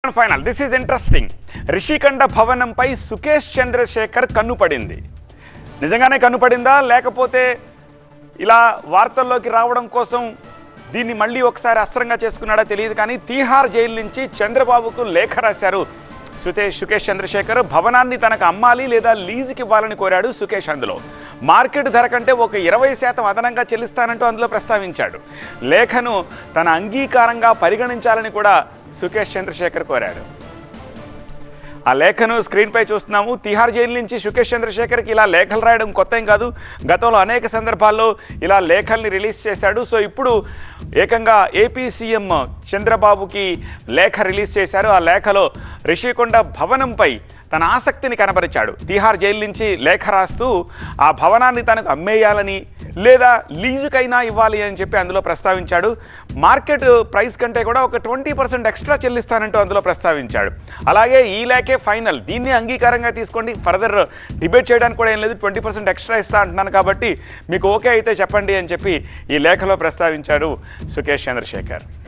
Final this is interesting. Rishikonda భవనంపై సుకేష్ చంద్రశేఖర్ కన్నుపడింది. నిజంగానే కన్నుపడిందా లేకపోతే ఇలా వార్తల్లోకి రావడం కోసం దీన్ని మళ్ళీ ఒకసారి అస్త్రంగా చేసుకున్నాడా తెలియదు. కానీ తీహార్ జైలు నుంచి చంద్రబాబుకు లేఖ రాశారు సుకేష్ చంద్రశేఖర్. భవనాన్ని తనకు అమ్మాలి లేదా లీజుకి ఇవ్వాలని కోరాడు సుకేష్. అందులో మార్కెట్ ధర కంటే ఒక 20% అదనంగా చెల్లిస్తానంటూ అందులో ప్రస్తావించాడు. లేఖను తన అంగీకారంగా పరిగణించాలని కూడా సుకేష్ చంద్రశేఖర్ కోరాడు. ఆ లేఖను స్క్రీన్పై చూస్తున్నాము. తిహార్ జైలు నుంచి సుకేష్ చంద్రశేఖర్కి ఇలా లేఖలు రాయడం కొత్త ఏం కాదు. గతంలో అనేక సందర్భాల్లో ఇలా లేఖల్ని రిలీజ్ చేశాడు. సో ఇప్పుడు ఏకంగా ఏపీ సీఎం చంద్రబాబుకి లేఖ రిలీజ్ చేశారు. ఆ లేఖలో రిషికొండ భవనంపై తన ఆసక్తిని కనబరిచాడు. తిహార్ జైలు నుంచి లేఖ రాస్తూ ఆ భవనాన్ని తనకు అమ్మేయాలని లేదా లీజుకైనా ఇవ్వాలి అని చెప్పి అందులో ప్రస్తావించాడు. మార్కెట్ ప్రైస్ కంటే కూడా ఒక 20% ఎక్స్ట్రా చెల్లిస్తానంటూ అందులో ప్రస్తావించాడు. అలాగే ఈ లేఖే ఫైనల్, దీన్ని అంగీకారంగా తీసుకోండి, ఫర్దర్ డిబేట్ చేయడానికి కూడా ఏం లేదు, 20% ఎక్స్ట్రా ఇస్తా అంటున్నాను కాబట్టి మీకు ఓకే అయితే చెప్పండి అని చెప్పి ఈ లేఖలో ప్రస్తావించాడు సుకేష్ చంద్రశేఖర్.